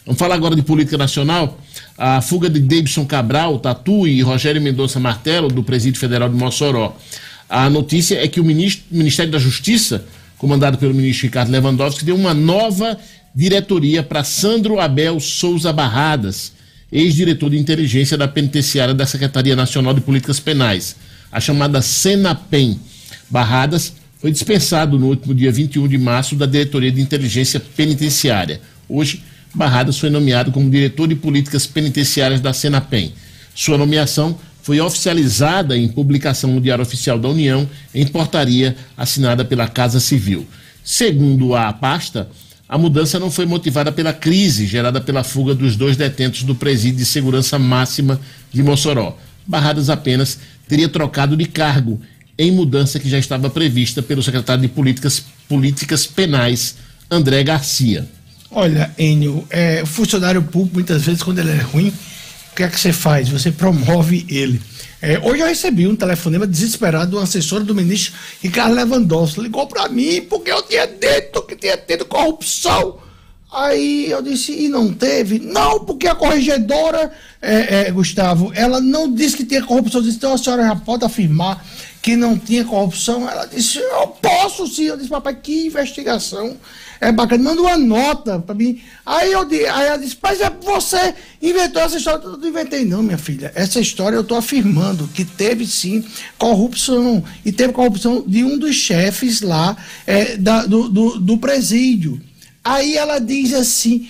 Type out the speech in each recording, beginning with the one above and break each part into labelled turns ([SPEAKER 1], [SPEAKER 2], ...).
[SPEAKER 1] Vamos falar agora de política nacional. A fuga de Davidson Cabral, Tatu e Rogério Mendonça Martelo, do Presídio Federal de Mossoró. A notícia é que o Ministério da Justiça, comandado pelo ministro Ricardo Lewandowski, deu uma nova diretoria para Sandro Abel Souza Barradas, ex-diretor de inteligência da penitenciária da Secretaria Nacional de Políticas Penais, a chamada Senapen. Barradas foi dispensado no último dia 21 de março da diretoria de inteligência penitenciária. Hoje, Barradas foi nomeado como diretor de políticas penitenciárias da Senapen. Sua nomeação foi oficializada em publicação no Diário Oficial da União, em portaria assinada pela Casa Civil. Segundo a pasta, a mudança não foi motivada pela crise gerada pela fuga dos 2 detentos do Presídio de Segurança Máxima de Mossoró. Barradas apenas teria trocado de cargo, em mudança que já estava prevista pelo secretário de Políticas Penais, André Garcia.
[SPEAKER 2] Olha, Enio, o funcionário público, muitas vezes, quando ele é ruim, o que é que você faz? Você promove ele. Hoje eu recebi um telefonema desesperado de uma assessora do ministro Ricardo Lewandowski. Ligou para mim porque eu tinha dito que tinha tido corrupção. Aí eu disse, e não teve? Não, porque a corregedora, Gustavo, ela não disse que tinha corrupção. Eu disse, então a senhora já pode afirmar que não tinha corrupção? Ela disse, eu posso sim. Eu disse, papai, que investigação bacana, manda uma nota para mim. Aí ela disse, mas você inventou essa história. Eu não inventei não, minha filha. Essa história eu estou afirmando que teve sim corrupção, e teve corrupção de um dos chefes lá do presídio. Aí ela disse assim,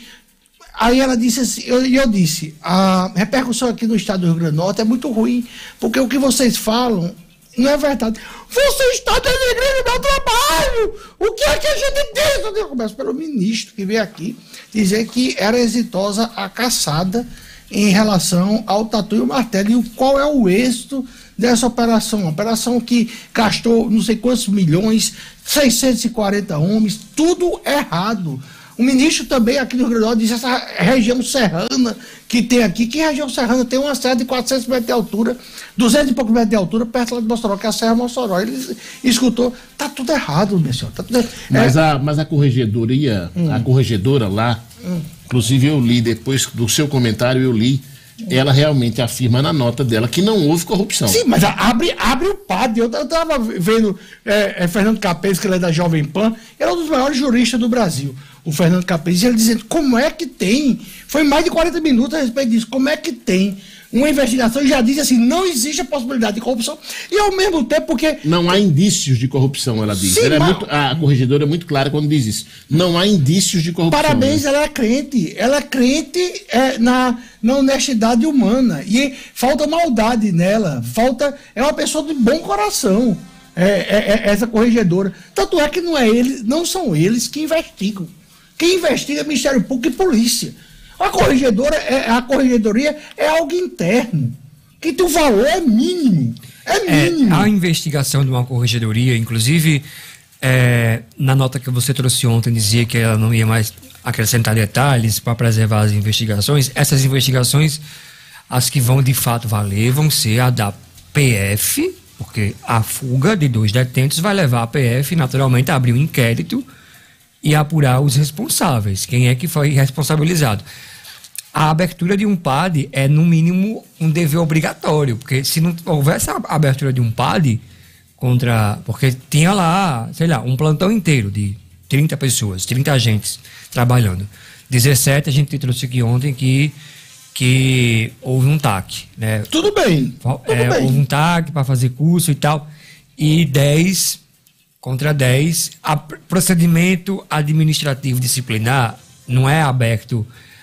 [SPEAKER 2] eu disse, a repercussão aqui no estado do Rio Grande do Norte é muito ruim, porque o que vocês falam não é verdade. Você está denegrindo meu trabalho! O que é que a gente diz? Eu começo pelo ministro que veio aqui dizer que era exitosa a caçada em relação ao Tatu e o Martelo. E qual é o êxito dessa operação? Uma operação que gastou não sei quantos milhões, 640 homens, tudo errado. O ministro também aqui no Rio Grande do Norte disse essa região serrana que tem aqui. Que região serrana? Tem uma serra de 400 metros de altura, 200 e poucos metros de altura, perto lá de Mossoró, que é a Serra Mossoró. Ele escutou, tá tudo errado, meu senhor. Tá tudo errado.
[SPEAKER 1] Mas a corregedoria, a corregedora lá, inclusive eu li, depois do seu comentário eu li, ela realmente afirma na nota dela que não houve corrupção.
[SPEAKER 2] Sim, mas abre o PAD. Eu estava vendo Fernando Capês, que ele é da Jovem Pan, ele é um dos maiores juristas do Brasil, o Fernando Capês, ele dizendo como é que tem, foi mais de 40 minutos a respeito disso, como é que tem uma investigação e já diz assim, não existe a possibilidade de corrupção, e ao mesmo tempo porque...
[SPEAKER 1] Não há indícios de corrupção, ela diz.
[SPEAKER 2] Sim,
[SPEAKER 1] a corregedora é muito clara quando diz isso. Não há indícios de corrupção.
[SPEAKER 2] Parabéns, né? Ela é crente na honestidade humana, e falta maldade nela, é uma pessoa de bom coração, essa corregedora. Tanto é que não são eles que investigam. Quem investiga é o Ministério Público e Polícia. A corregedoria é algo interno, que o valor é mínimo.
[SPEAKER 3] A investigação de uma corregedoria, inclusive, na nota que você trouxe ontem, dizia que ela não ia mais acrescentar detalhes para preservar as investigações. Essas investigações, as que vão de fato valer, vão ser a da PF, porque a fuga de 2 detentos vai levar a PF, naturalmente, a abrir um inquérito e apurar os responsáveis, quem é que foi responsabilizado. A abertura de um PAD é, no mínimo, um dever obrigatório, porque se não houvesse a abertura de um PAD, porque tinha lá, sei lá, um plantão inteiro de 30 pessoas, 30 agentes trabalhando. 17, a gente trouxe aqui ontem que houve um TAC, né?
[SPEAKER 2] Tudo bem.
[SPEAKER 3] Houve um TAC para fazer curso e tal, e 10 contra 10, procedimento administrativo disciplinar não é aberto,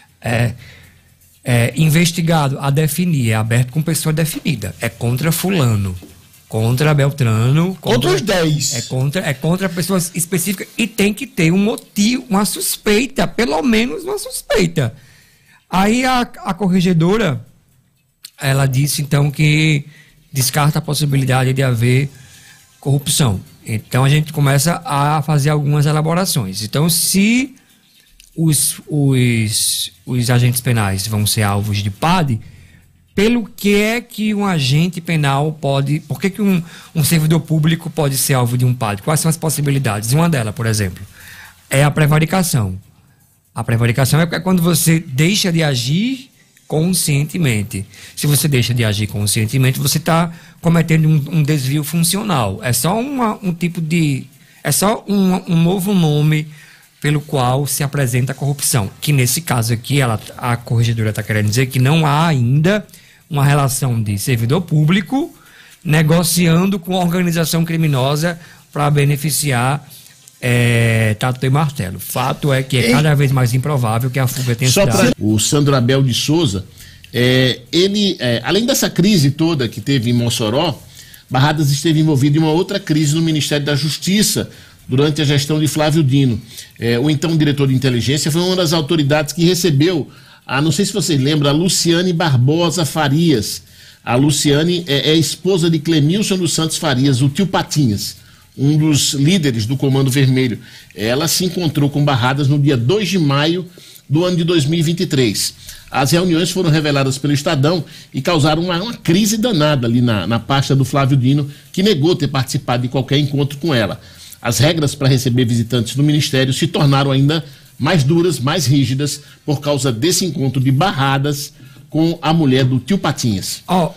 [SPEAKER 3] investigado a definir, é aberto com pessoa definida, é contra fulano, contra Beltrano,
[SPEAKER 2] contra os 10,
[SPEAKER 3] é contra pessoas específicas, e tem que ter um motivo, uma suspeita, pelo menos uma suspeita. Aí a corregedora, ela disse então que descarta a possibilidade de haver corrupção. Então a gente começa a fazer algumas elaborações. Então, se os agentes penais vão ser alvos de PAD, pelo que é que um agente penal pode... Por que um servidor público pode ser alvo de um PAD? Quais são as possibilidades? Uma delas, por exemplo, é a prevaricação. A prevaricação é quando você deixa de agir conscientemente. Se você deixa de agir conscientemente, você está cometendo um desvio funcional. É só um tipo de... É só um novo nome pelo qual se apresenta a corrupção. Que nesse caso aqui, a corregedora está querendo dizer que não há ainda uma relação de servidor público negociando com a organização criminosa para beneficiar Tatu e Martelo. Fato é que é cada vez mais improvável que a fuga tenha sido.
[SPEAKER 1] O Sandro Abel de Souza, além dessa crise toda que teve em Mossoró, Barradas esteve envolvido em uma outra crise no Ministério da Justiça durante a gestão de Flávio Dino. O então diretor de inteligência foi uma das autoridades que recebeu, não sei se vocês lembram, a Luciane Barbosa Farias. A Luciane é esposa de Clemilson dos Santos Farias, o tio Patinhas, um dos líderes do Comando Vermelho. Ela se encontrou com Barradas no dia 2 de maio do ano de 2023. As reuniões foram reveladas pelo Estadão e causaram uma crise danada ali na pasta do Flávio Dino, que negou ter participado de qualquer encontro com ela. As regras para receber visitantes no Ministério se tornaram ainda mais duras, mais rígidas, por causa desse encontro de Barradas com a mulher do tio Patinhas.